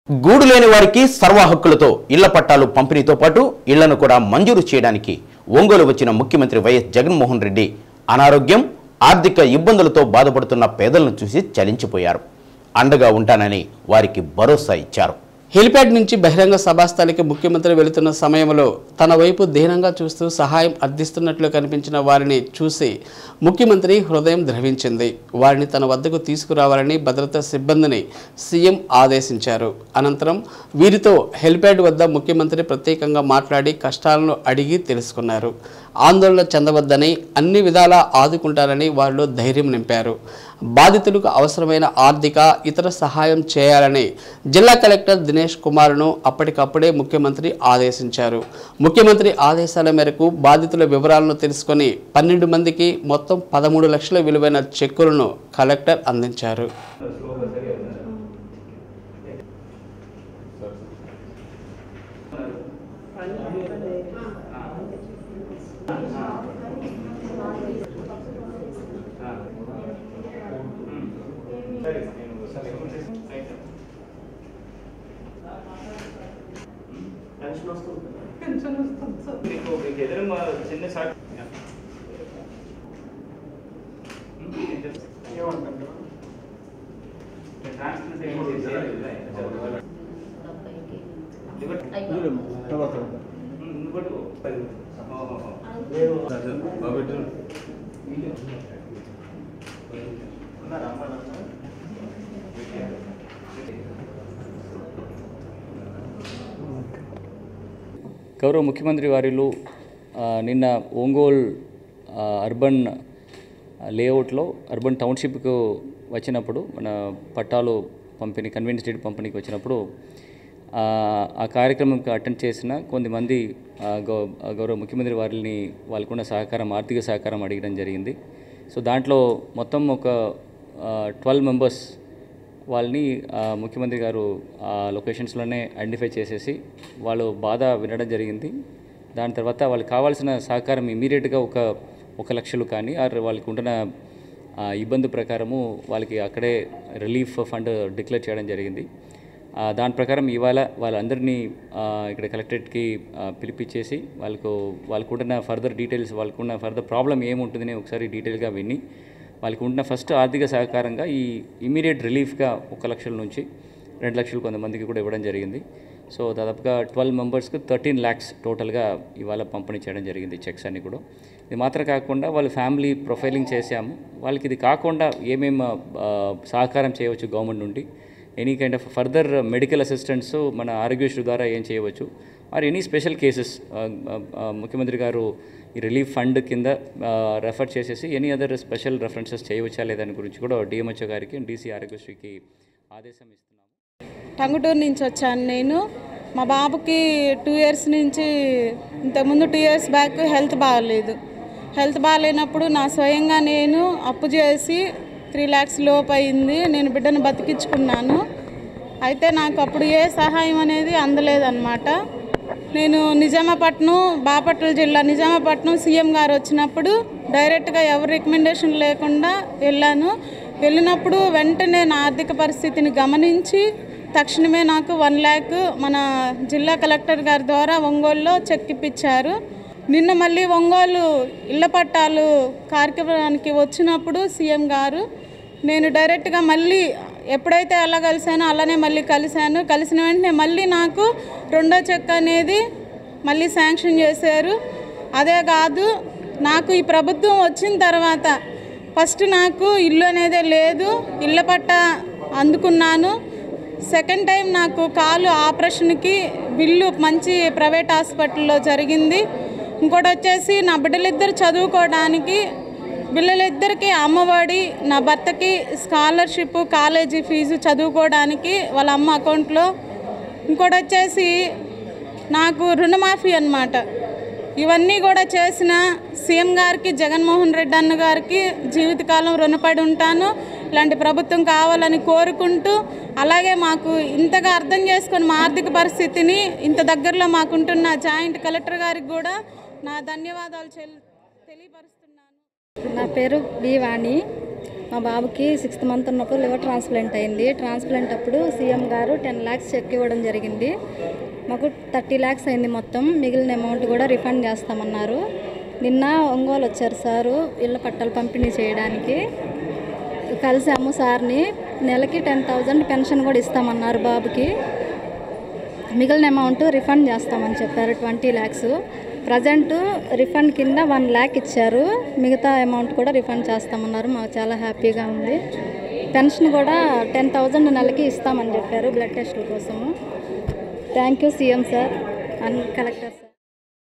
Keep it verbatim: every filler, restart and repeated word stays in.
గూడు లేని వారికి సర్వ హక్కులతో ఇళ్ల పట్టాలు పంపిణీతో పాటు ఇళ్లను కూడా మంజూరు చేయడానికి ఒంగోలు వచ్చిన ముఖ్యమంత్రి వైఎస్ జగన్మోహన్ రెడ్డి అనారోగ్యం, ఆర్థిక ఇబ్బందులతో బాధపడుతున్న పేదలను చూసి చలించిపోయారు. అండగా ఉంటానని వారికి భరోసా ఇచ్చారు. హెలిప్యాడ్ నుంచి బహిరంగ సభాస్థలికి ముఖ్యమంత్రి వెళుతున్న సమయంలో తన వైపు దీనంగా చూస్తూ సహాయం అందిస్తున్నట్లు కనిపించిన వారిని చూసి ముఖ్యమంత్రి హృదయం ద్రవించింది. వారిని తన వద్దకు తీసుకురావాలని భద్రతా సిబ్బందిని సీఎం ఆదేశించారు. అనంతరం వీరితో హెలిప్యాడ్ వద్ద ముఖ్యమంత్రి ప్రత్యేకంగా మాట్లాడి కష్టాలను అడిగి తెలుసుకున్నారు. ఆందోళన చెందవద్దని, అన్ని విధాలా ఆదుకుంటారని వారిలో ధైర్యం నింపారు. బాధితులకు అవసరమైన ఆర్థిక ఇతర సహాయం చేయాలని జిల్లా కలెక్టర్ దినేష్ కుమార్ను అప్పటికప్పుడే ముఖ్యమంత్రి ఆదేశించారు. ముఖ్యమంత్రి ఆదేశాల మేరకు బాధితుల వివరాలను తెలుసుకొని పన్నెండు మందికి మొత్తం పదమూడు లక్షల విలువైన చెక్కులను కలెక్టర్ అందించారు. గౌరవ ముఖ్యమంత్రి వారిలు నిన్న ఒంగోలు అర్బన్ లేఅవుట్లో అర్బన్ టౌన్షిప్కు వచ్చినప్పుడు మన పట్టాలు పంపిణీ కన్వీనియన్స్ స్టేట్ పంపిణీకి వచ్చినప్పుడు ఆ కార్యక్రమంకి అటెండ్ చేసిన కొంతమంది గౌరవ ముఖ్యమంత్రి వారిని వాళ్ళకున్న సహకారం ఆర్థిక సహకారం అడగడం జరిగింది. సో దాంట్లో మొత్తం ఒక ట్వెల్వ్ మెంబర్స్ వాళ్ళని ముఖ్యమంత్రి గారు ఆ లొకేషన్స్లోనే ఐడెంటిఫై చేసేసి వాళ్ళు బాధ వినడం జరిగింది. దాని తర్వాత వాళ్ళకి కావాల్సిన సహకారం ఇమీడియట్గా ఒక ఒక లక్షలు కానీ ఆర్ వాళ్ళకి ఉంటున్న ఇబ్బంది ప్రకారము వాళ్ళకి అక్కడే రిలీఫ్ ఫండ్ డిక్లేర్ చేయడం జరిగింది. దాని ప్రకారం ఇవాళ వాళ్ళందరినీ ఇక్కడ కలెక్టరేట్కి పిలిపించేసి వాళ్ళకు వాళ్ళకు ఉంటున్న ఫర్దర్ డీటెయిల్స్ వాళ్ళకున్న ఫర్దర్ ప్రాబ్లం ఏముంటుందని ఒకసారి డీటెయిల్గా విని వాళ్ళకి ఉన్న ఫస్ట్ ఆర్థిక సహకారంగా ఈ ఇమీడియట్ రిలీఫ్గా ఒక లక్షల నుంచి రెండు లక్షలు కొంతమందికి కూడా ఇవ్వడం జరిగింది. సో దాదాపుగా ట్వెల్వ్ మెంబర్స్కి థర్టీన్ ల్యాక్స్ టోటల్గా ఇవాళ పంపిణీ చేయడం జరిగింది చెక్స్ అన్ని కూడా. ఇది మాత్రం కాకుండా వాళ్ళ ఫ్యామిలీ ప్రొఫైలింగ్ చేశాము. వాళ్ళకి ఇది కాకుండా ఏమేమి సహకారం చేయవచ్చు గవర్నమెంట్ నుండి, any kind of further medical assistants మన ఆరోగ్యశ్రీ ద్వారా ఏం చేయవచ్చు, ఆర్ ఎనీ స్పెషల్ కేసెస్ ముఖ్యమంత్రి గారు ఈ రిలీఫ్ ఫండ్ కింద రెఫర్ చేసేసి ఎనీ అదర్ స్పెషల్ రెఫరెన్సెస్ చేయవచ్చా లేదని గురించి కూడా డిఎంహెచ్ఓ గారికి డీసీ ఆరోగ్యశ్రీకి ఆదేశం ఇస్తున్నాము. టంగుటూరు నుంచి వచ్చాను నేను. మా బాబుకి టూ ఇయర్స్ నుంచి ఇంతకుముందు టూ ఇయర్స్ బ్యాక్ హెల్త్ బాగాలేదు. హెల్త్ బాగాలేనప్పుడు నా స్వయంగా నేను అప్పు చేసి త్రీ ల్యాక్స్ లోపు అయింది. నేను బిడ్డను బతికించుకున్నాను. అయితే నాకు అప్పుడు ఏ సహాయం అనేది అందలేదన్నమాట. నేను నిజామాపట్నం, బాపట్ల జిల్లా నిజామాపట్నం సీఎం గారు వచ్చినప్పుడు డైరెక్ట్గా ఎవరు రికమెండేషన్ లేకుండా వెళ్ళాను. వెళ్ళినప్పుడు వెంటనే నా ఆర్థిక పరిస్థితిని గమనించి తక్షణమే నాకు వన్ ల్యాక్ మన జిల్లా కలెక్టర్ గారి ద్వారా ఒంగోలులో చెక్ ఇప్పించారు. నిన్న మళ్ళీ ఒంగోలు ఇళ్ల పట్టాలు కార్యక్రమానికి వచ్చినప్పుడు సీఎం గారు నేను డైరెక్ట్గా మళ్ళీ ఎప్పుడైతే అలా కలిశానో అలానే మళ్ళీ కలిశాను. కలిసిన వెంటనే మళ్ళీ నాకు రెండో చెక్ అనేది మళ్ళీ శాంక్షన్ చేశారు. అదే కాదు, నాకు ఈ ప్రభుత్వం వచ్చిన తర్వాత ఫస్ట్ నాకు ఇల్లు అనేదే లేదు, ఇళ్ళ పట్ట అందుకున్నాను. సెకండ్ టైం నాకు కాలు ఆపరేషన్కి బిల్లు మంచి ప్రైవేట్ హాస్పిటల్లో జరిగింది. ఇంకోటి వచ్చేసి నా బిడ్డలిద్దరు చదువుకోవడానికి, పిల్లలిద్దరికి అమ్మఒడి, నా భర్తకి స్కాలర్షిప్ కాలేజీ ఫీజు చదువుకోవడానికి వాళ్ళ అమ్మ అకౌంట్లో. ఇంకోటి వచ్చేసి నాకు రుణమాఫీ అన్నమాట. ఇవన్నీ కూడా చేసిన సీఎం గారికి, జగన్మోహన్ రెడ్డి అన్న గారికి జీవితకాలం రుణపడి ఉంటాను. ఇలాంటి ప్రభుత్వం కావాలని కోరుకుంటూ, అలాగే మాకు ఇంతగా అర్థం చేసుకొని మా ఆర్థిక పరిస్థితిని ఇంత దగ్గరలో మాకుంటున్న జాయింట్ కలెక్టర్ గారికి కూడా నా ధన్యవాదాలు తెలియపరుస్తున్నాను. నా పేరు బి వాణి. మా బాబుకి సిక్స్త్ మంత్ ఉన్నప్పుడు లివర్ ట్రాన్స్ప్లాంట్ అయింది. ట్రాన్స్ప్లాంట్ అప్పుడు సీఎం గారు టెన్ ల్యాక్స్ చెక్ ఇవ్వడం జరిగింది. మాకు థర్టీ ల్యాక్స్ అయింది మొత్తం. మిగిలిన అమౌంట్ కూడా రిఫండ్ చేస్తామన్నారు. నిన్న ఒంగోలు వచ్చారు సారు ఇళ్ళ పట్టాలు పంపిణీ చేయడానికి. కలిసాము సార్ని. నెలకి టెన్ థౌజండ్ పెన్షన్ కూడా ఇస్తామన్నారు బాబుకి. మిగిలిన అమౌంట్ రిఫండ్ చేస్తామని చెప్పారు ట్వంటీ ల్యాక్స్. ప్రజెంట్ రిఫండ్ కింద వన్ ల్యాక్ ఇచ్చారు. మిగతా అమౌంట్ కూడా రిఫండ్ చేస్తామన్నారు. మాకు చాలా హ్యాపీగా ఉంది. పెన్షన్ కూడా టెన్ థౌజండ్ నెలకి ఇస్తామని చెప్పారు బ్లడ్ టెస్టుల కోసము. Thank you CM sir and collector sir.